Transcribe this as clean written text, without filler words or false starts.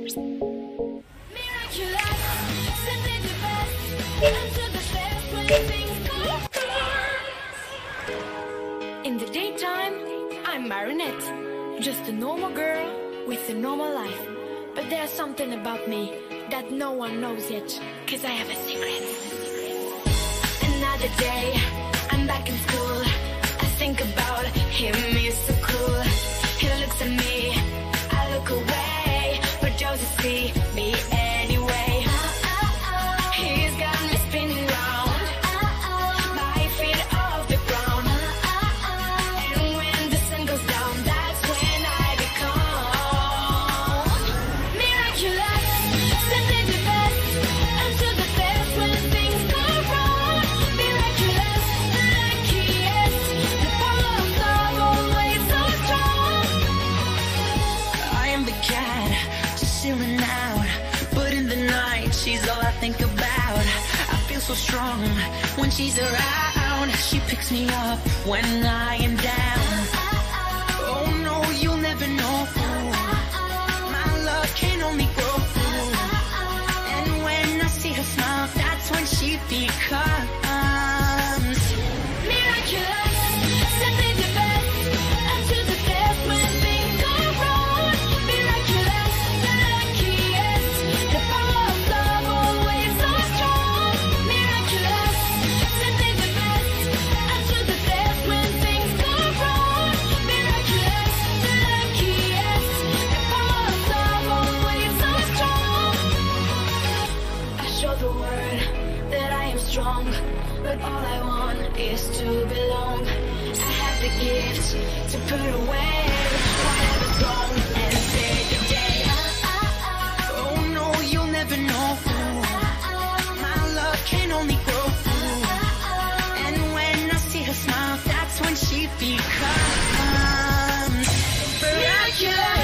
Miraculous, simply the best. Until the best when things go wrong. In the daytime, I'm Marinette, just a normal girl with a normal life. But there's something about me that no one knows yet, 'cause I have a secret. Another day, I'm back in school. I think about him, he's so cool. He looks at me, I look away, but doesn't see me anyway. He's got me spinning round, my feet off the ground. And when the sun goes down, that's when I become miraculous, simply the best. Until the best when things go wrong. Miraculous, the luckiest. The power of love always so strong. I am the cat, just chilling out, but in the night, she's all I think about. I feel so strong when she's around. She picks me up when I am down. Oh no, you'll never know. My love can only grow. And when I see her smile, that's when she becomes Miraculous, simply the best. Until the best when things go wrong. Miraculous, the luckiest. The power of love always so strong. Miraculous, simply the best. Until the best when things go wrong. Miraculous, the luckiest. The power of love always so strong. I show the world that I am strong, but all I want is to belong. I have the gift to put away whatever's wrong and save the day. oh no, you'll never know. My love can only grow. And when I see her smile, that's when she becomes miraculous.